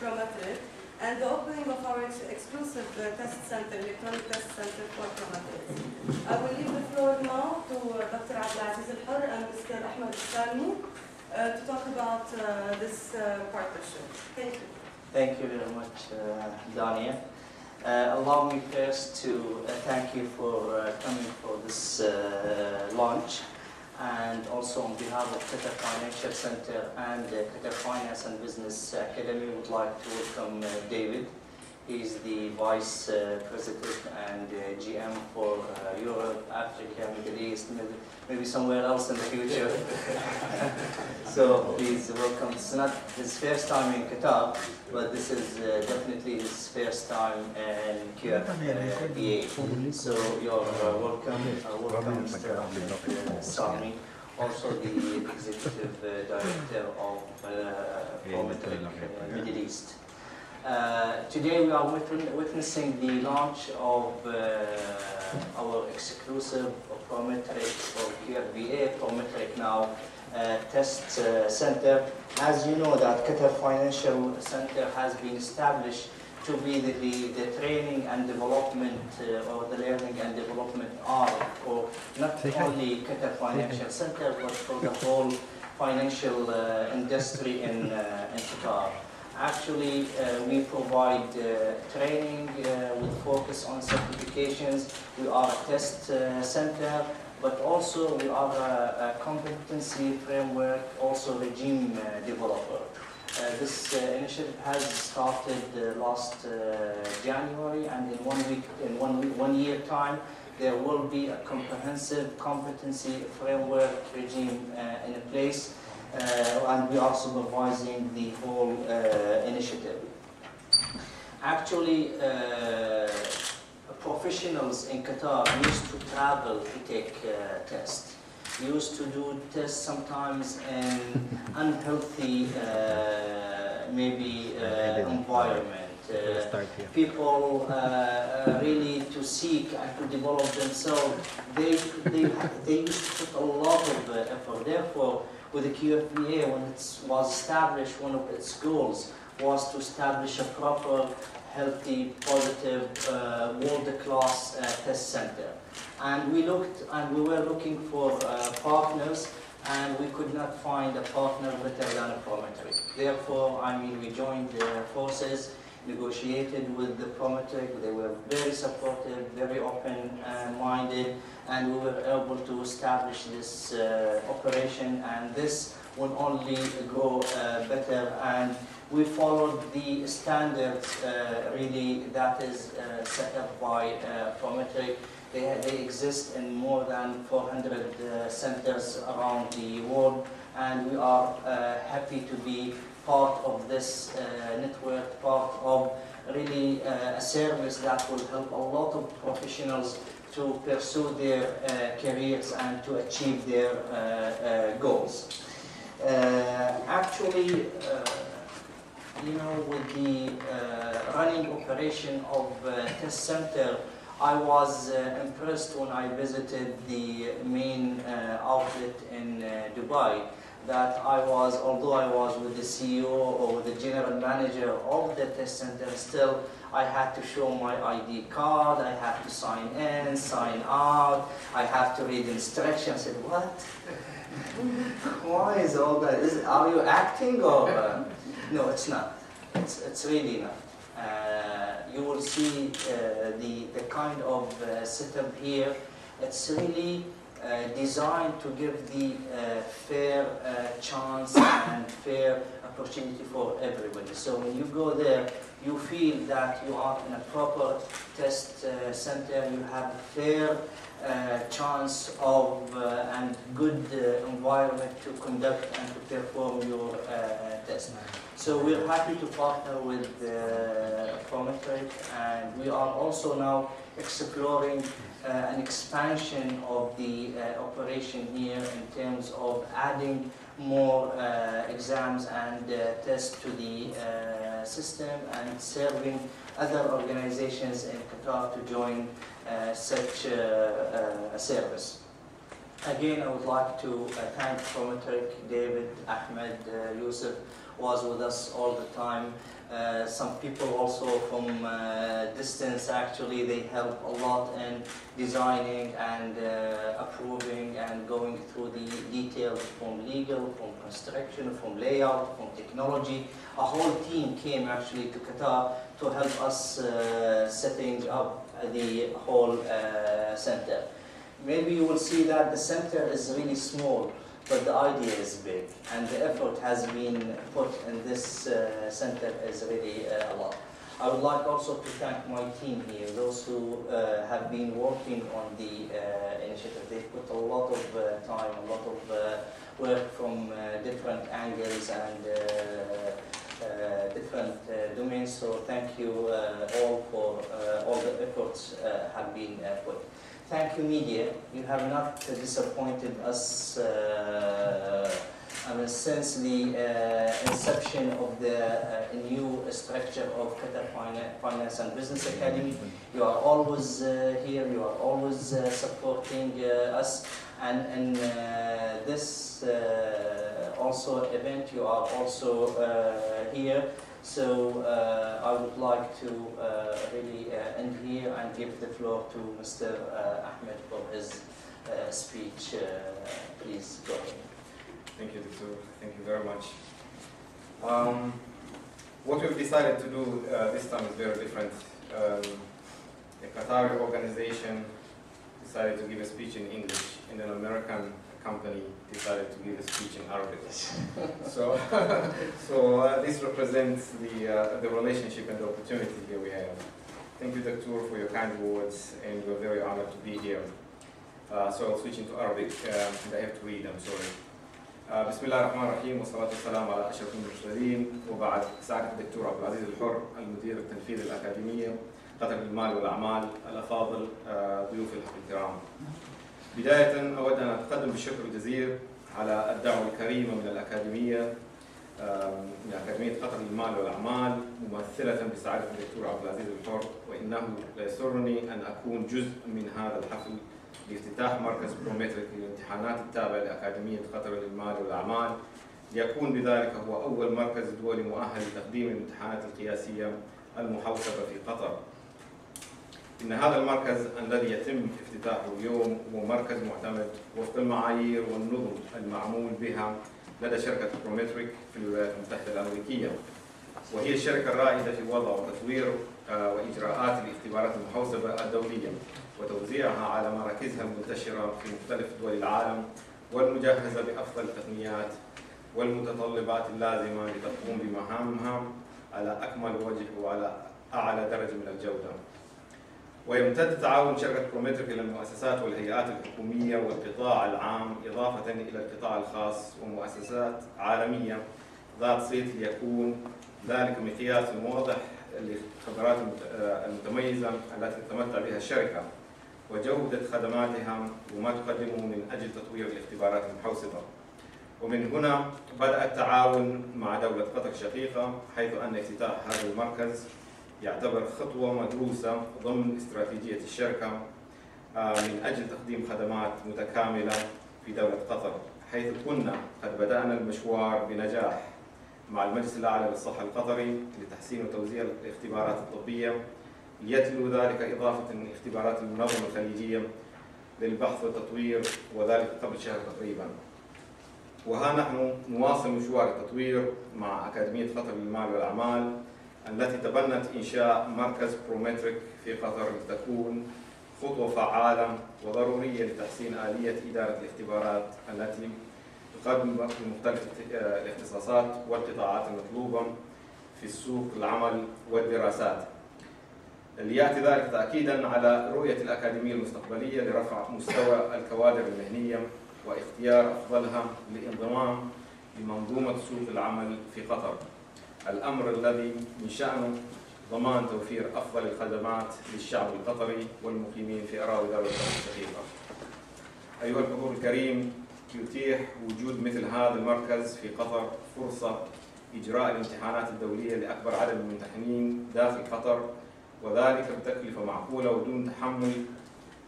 Prometric and the opening of our exclusive test center, electronic test center for Prometric. I will leave the floor now to Dr. Abdelaziz Al-Hur and Mr. Ahmed Al-Salmi to talk about this partnership. Thank you. Thank you very much, Dania. Allow me first to thank you for coming for this launch, and also on behalf of Qatar Financial Center and Qatar Finance and Business Academy, would like to welcome David. He is the Vice President and GM for Europe, Africa, Middle East, maybe somewhere else in the future. So please welcome. It's not his first time in Qatar, but this is definitely his first time in QFBA. So you're welcome. Welcome, Mr. Sami, also the Executive Director of Prometric Middle East. Today we are witnessing the launch of our exclusive Prometric or QFBA, Prometric now test center. As you know, that Qatar Financial Center has been established to be the training and development or the learning and development arm for not only Qatar Financial Center but for the whole financial industry in Qatar. Actually, we provide training with focus on certifications. We are a test center, but also we are a competency framework, also regime developer. This initiative has started last January, and in 1 week, in one year time, there will be a comprehensive competency framework regime in place. And we are supervising the whole initiative. Actually, professionals in Qatar used to travel to take tests. Used to do tests sometimes in unhealthy, maybe environment. People really to seek and to develop themselves. They used to put a lot of effort. Therefore, with the QFBA, when it was established, one of its goals was to establish a proper, healthy, positive, world-class test center. And we looked, and we were looking for partners, and we could not find a partner better than Prometric. Therefore, we joined forces, negotiated with the Prometric. They were very supportive, very open-minded, and we were able to establish this operation, and this will only grow better. And we followed the standards really that is set up by Prometric. They exist in more than 400 centers around the world, and we are happy to be part of this network, part of really a service that will help a lot of professionals to pursue their careers and to achieve their goals. Actually, with the running operation of test center, I was impressed when I visited the main outlet in Dubai, that although I was with the CEO or with the general manager of the test center, still I had to show my ID card, I had to sign in, sign out, I have to read instructions. I said, what? Why is all that? Are you acting or? No, it's not. It's really not. You will see the kind of setup here. It's really designed to give the fair chance and fair opportunity for everybody. So when you go there, you feel that you are in a proper test center. You have a fair chance of and good environment to conduct and to perform your test. So we're happy to partner with Prometric, and we are also now exploring an expansion of the operation here in terms of adding more exams and tests to the system and serving other organizations in Qatar to join such a service. Again, I would like to thank Prometric, David, Ahmed, Yusuf, was with us all the time. Some people also from distance, actually, they help a lot in designing and approving and going through the details from legal, from construction, from layout, from technology. A whole team came actually to Qatar to help us setting up the whole center. Maybe you will see that the center is really small, but the idea is big, and the effort has been put in this center is really a lot. I would like also to thank my team here, those who have been working on the initiative. They put a lot of time, a lot of work from different angles and different domains. So thank you all for all the efforts have been put. Thank you, media. You have not disappointed us since the inception of the new structure of Qatar Finance and Business Academy. You are always here. You are always supporting us. And in this also event, you are also here. So I would like to really end here and give the floor to Mr. Ahmed for his speech. Please go ahead. Thank you, Dr. Thank you very much. What we've decided to do this time is very different. A Qatari organization decided to give a speech in English, and an American company decided to give a speech in Arabic. So this represents the relationship and the opportunity here we have. Thank you, Dr. for your kind words, and we're very honored to be here. So I'll switch into Arabic, and I have to read, I'm sorry. بسم الله الرحمن الرحيم والصلاة والسلام على أشرف المرسلين. وبعد سعادة الدكتور عبد العزيز الحر المدير التنفيذي للأكاديمية قطر للمال والأعمال، الأفاضل ضيوف الكرام. بداية أود أن أتقدم بالشكر الجزيل على الدعوة الكريمة من الأكاديمية من أكاديمية قطر للمال والأعمال ممثلة بسعادة الدكتور عبد العزيز الحر، وإنه يسرني أن أكون جزء من هذا الحفل لافتتاح مركز برومتريك للامتحانات التابع لأكاديمية قطر للمال والأعمال، ليكون بذلك هو أول مركز دولي مؤهل لتقديم الامتحانات القياسية المحوسبة في قطر. إن هذا المركز الذي يتم افتتاحه اليوم هو مركز معتمد وفق المعايير والنظم المعمول بها لدى شركة برومتريك في الولايات المتحدة الأمريكية، وهي الشركة الرائدة في وضع وتطوير وإجراءات الاختبارات المحوسبة الدولية وتوزيعها على مراكزها المنتشرة في مختلف دول العالم، والمجهزة بأفضل التقنيات والمتطلبات اللازمة لتقوم بمهامها على أكمل وجه وعلى أعلى درجة من الجودة. ويمتد تعاون شركة برومتريك إلى المؤسسات والهيئات الحكومية والقطاع العام، إضافة إلى القطاع الخاص ومؤسسات عالمية ذات صيت، ليكون ذلك مقياس واضح للخبرات المتميزة التي تتمتع بها الشركة وجودة خدماتها وما تقدمه من أجل تطوير الاختبارات المحوسبة. ومن هنا بدأ التعاون مع دولة قطر الشقيقة، حيث أن افتتاح هذا المركز يعتبر خطوة مدروسة ضمن استراتيجية الشركة من أجل تقديم خدمات متكاملة في دولة قطر، حيث كنا قد بدأنا المشوار بنجاح مع المجلس الأعلى للصحة القطري لتحسين وتوزيع الاختبارات الطبية، ليتلو ذلك إضافة اختبارات المنظمة الخليجية للبحث والتطوير، وذلك قبل شهر تقريبا. وها نحن نواصل مشوار التطوير مع أكاديمية قطر للمال والأعمال التي تبنت إنشاء مركز برومتريك في قطر، لتكون خطوة فعالة وضرورية لتحسين آلية إدارة الاختبارات التي تقدم بمختلف الاختصاصات والقطاعات المطلوبة في السوق العمل والدراسات، ليأتي ذلك تأكيدا على رؤية الأكاديمية المستقبلية لرفع مستوى الكوادر المهنية واختيار أفضلها للانضمام لمنظومة سوق العمل في قطر، الأمر الذي من شأنه ضمان توفير أفضل الخدمات للشعب القطري والمقيمين في أراضي دولة قطر الشقيقة. أيها الحضور الكريم، يتيح وجود مثل هذا المركز في قطر فرصة إجراء الامتحانات الدولية لأكبر عدد من الممتحنين داخل قطر، وذلك بتكلفة معقولة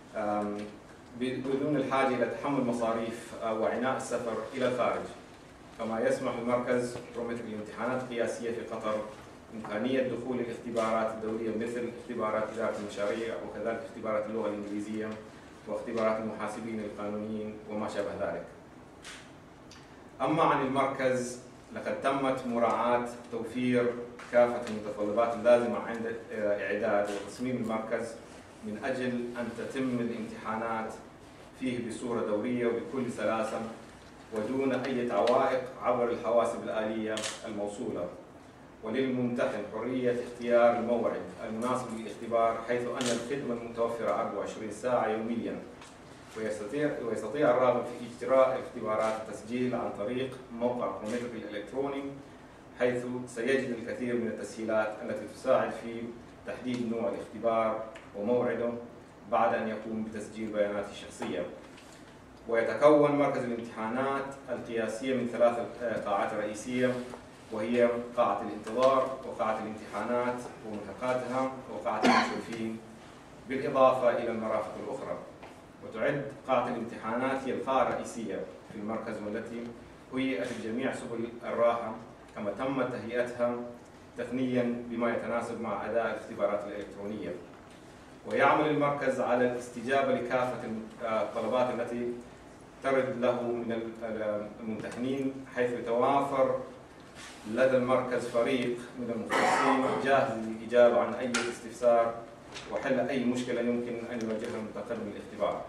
بدون الحاجة إلى تحمل مصاريف وعناء السفر إلى الخارج. كما يسمح المركز برومتريك للامتحانات القياسية في قطر إمكانية دخول الاختبارات الدولية مثل اختبارات إدارة المشاريع وكذلك اختبارات اللغة الإنجليزية واختبارات المحاسبين القانونيين وما شابه ذلك. أما عن المركز لقد تمت مراعاة توفير كافة المتطلبات اللازمة عند إعداد وتصميم المركز من أجل أن تتم الامتحانات فيه بصورة دورية وبكل سلاسة ودون أي عوائق عبر الحواسب الآلية الموصولة، وللممتحن حرية اختيار الموعد المناسب للاختبار حيث أن الخدمة المتوفرة 24 ساعة يومياً، ويستطيع الراغب في اجراء اختبارات التسجيل عن طريق موقع برومتريك الإلكتروني، حيث سيجد الكثير من التسهيلات التي تساعد في تحديد نوع الاختبار وموعده بعد أن يقوم بتسجيل بياناته الشخصية. ويتكون مركز الامتحانات القياسية من 3 قاعات رئيسية، وهي قاعة الانتظار وقاعة الامتحانات وملحقاتها وقاعة المشرفين، بالإضافة إلى المرافق الأخرى. وتعد قاعة الامتحانات هي القاعة الرئيسية في المركز والتي هيئت جميع سبل الراحة، كما تم تهيئتها تقنيا بما يتناسب مع أداء الاختبارات الإلكترونية. ويعمل المركز على الاستجابة لكافة الطلبات التي ترد له من الممتحنين، حيث يتوافر لدى المركز فريق من المختصين جاهز للإجابة عن أي استفسار وحل أي مشكلة يمكن أن يواجهها المتقدم للاختبار.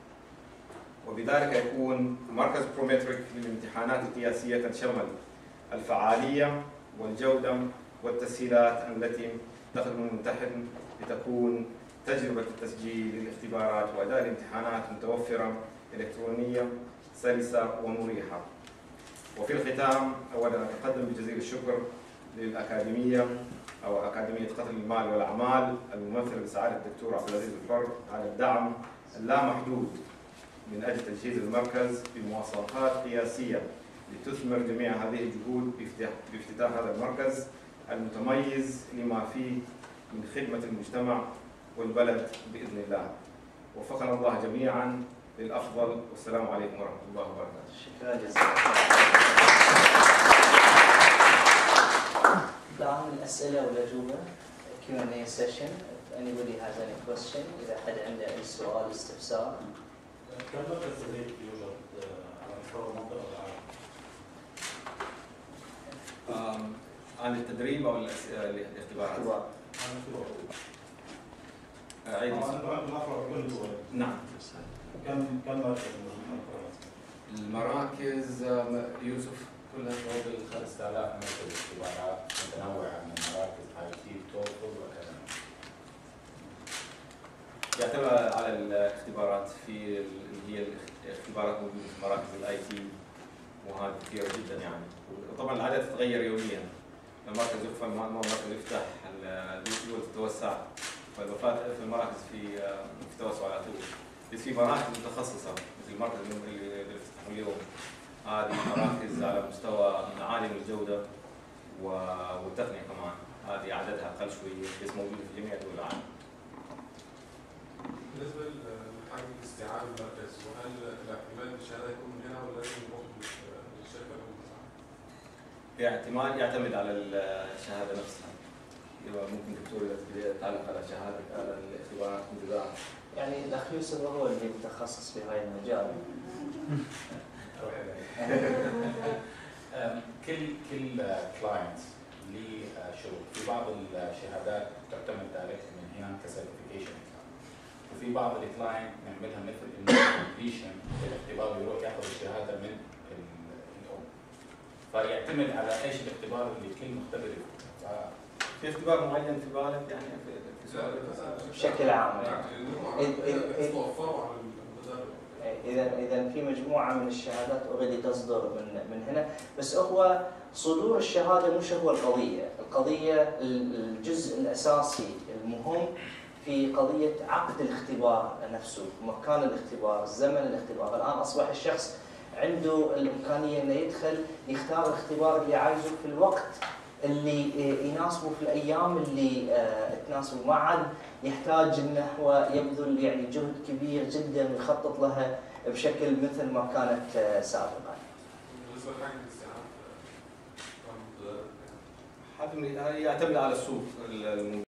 وبذلك يكون مركز برومتريك للامتحانات القياسية تشمل الفعالية والجودة والتسهيلات التي تخدم الممتحن لتكون تجربة التسجيل للاختبارات وأداء الامتحانات متوفرة إلكترونية سلسة ومريحة. وفي الختام أولا أتقدم بجزيل الشكر للأكاديمية أو أكاديمية قطر للمال والأعمال الممثلة بسعادة الدكتور عبد العزيز الحر على الدعم اللامحدود من أجل تجهيز المركز بمواصفات قياسية لتثمر جميع هذه الجهود بافتتاح هذا المركز المتميز لما فيه من خدمة المجتمع والبلد بإذن الله. وفقنا الله جميعا للأفضل، والسلام عليكم ورحمة الله وبركاته. شكرا جزيلا. الآن الأسئلة والأجوبة Q&A session. If anybody has any question, إذا حد عنده أي سؤال استفسار. كم مركز تدريب يوجد على مستوى المنطقة العربية؟ عن التدريب أو الاختبارات؟ نعم. كم مركز؟ المراكز يوسف كلها فوق ال 5000 مركز اختبارات متنوعة من مراكز IELTS توفل وكذا. يعتمد على الاختبارات في اللي هي الاختبارات موجودة في مراكز الIT وهذه كثيرة جدا يعني، وطبعا العدد تتغير يوميا. المركز يقفل المركز يفتح، الدول تتوسع، فالوفاة في المراكز في توسع على طول. بس في مراكز متخصصة مثل المركز اللي افتتحوا اليوم، هذه مراكز على مستوى عالي من الجودة والتقنية كمان، هذه عددها أقل شوية بس موجودة في جميع دول العالم. بالنسبة لحجم استيعاب المركز، وهل الاحتمال الشهادة يكون من هنا ولا لازم يروح للشركة الأم؟ يعتمد على الشهادة نفسها. ممكن دكتور إذا تعلق على شهادة على الاختبارات انتظار. يعني الأخ يوسف هو اللي متخصص في هاي المجال. كل كلاينت ليه شروط. في بعض الشهادات تعتمد عليك من هنا كسيرتيفيكيشن، وفي بعض الكلاينت نعملها مثل الكومبليشن الاختبار، يروح ياخذ الشهاده من الام. فيعتمد على ايش الاختبار اللي كل مختبر يفوته. في اختبار معين في بالك يعني في سؤال بشكل عام توفروا على المتدرب. اذا في مجموعه من الشهادات اوريدي تصدر من هنا، بس هو صدور الشهاده مش هو القضيه الجزء الاساسي المهم في قضيه عقد الاختبار نفسه، مكان الاختبار، زمن الاختبار. الان اصبح الشخص عنده الامكانيه انه يدخل يختار الاختبار اللي عايزه في الوقت اللي يناسبه في الايام اللي تناسبه، ما عاد يحتاج انه هو يبذل يعني جهد كبير جدا ويخطط لها بشكل مثل ما كانت سابقا. بالنسبة لحجم الاستيعاب؟ يعتمد على السوق